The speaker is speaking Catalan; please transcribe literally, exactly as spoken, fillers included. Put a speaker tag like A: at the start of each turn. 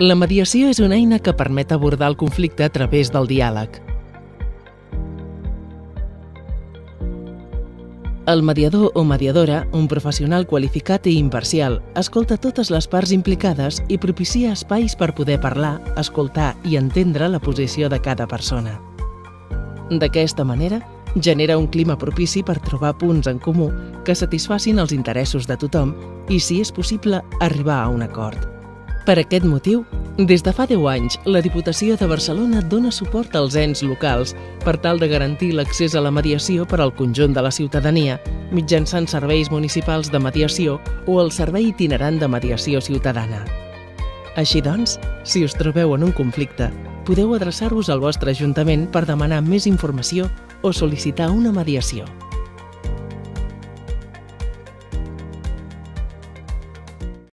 A: La mediació és una eina que permet abordar el conflicte a través del diàleg. El mediador o mediadora, un professional qualificat i imparcial, escolta totes les parts implicades i propicia espais per poder parlar, escoltar i entendre la posició de cada persona. D'aquesta manera, genera un clima propici per trobar punts en comú que satisfacin els interessos de tothom i, si és possible, arribar a un acord. Per aquest motiu, des de fa deu anys, la Diputació de Barcelona dona suport als ens locals per tal de garantir l'accés a la mediació per al conjunt de la ciutadania mitjançant serveis municipals de mediació o el Servei Itinerant de Mediació Ciutadana. Així doncs, si us trobeu en un conflicte, podeu adreçar-vos al vostre ajuntament per demanar més informació o sol·licitar una mediació.